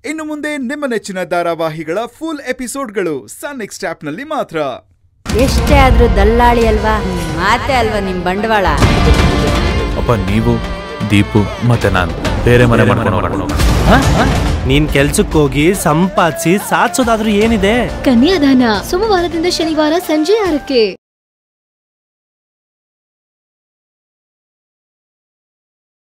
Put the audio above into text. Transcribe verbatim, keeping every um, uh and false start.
ಇನ್ನು ಮುಂದೆ ನಿಮ್ಮ ನೆಚ್ಚಿನ ಧಾರಾವಾಹಿಗಳ ಫುಲ್ ಎಪಿಸೋಡ್ಗಳು ಸನ್ ನೆಕ್ಸ್ಟ್ ಆಪ್ನಲ್ಲಿ ಮಾತ್ರ. ಎಷ್ಟೇ ಆದ್ರೂ ದಲ್ಲಾಳಿ ಅಲ್ವಾ, ಮಾತೆ ಅಲ್ವಾ ನಿಮ್ ಬಂಡವಾಳ. ಅಪ್ಪ ನೀವು ದೀಪು ಮತ್ತೆ ನಾನು ಬೇರೆ ಮನೆ ಮಾಡ್ಕೊಂಡು ನೀನ್ ಕೆಲ್ಸಕ್ಕೆ ಹೋಗಿ ಸಂಪಾದಿಸಿ ಸಾಧಿಸೋದಾದ್ರೂ ಏನಿದೆ. ಕನ್ಯಾದಾನ ಸೋಮವಾರದಿಂದ ಶನಿವಾರ ಸಂಜೆ ಆರಕ್ಕೆ.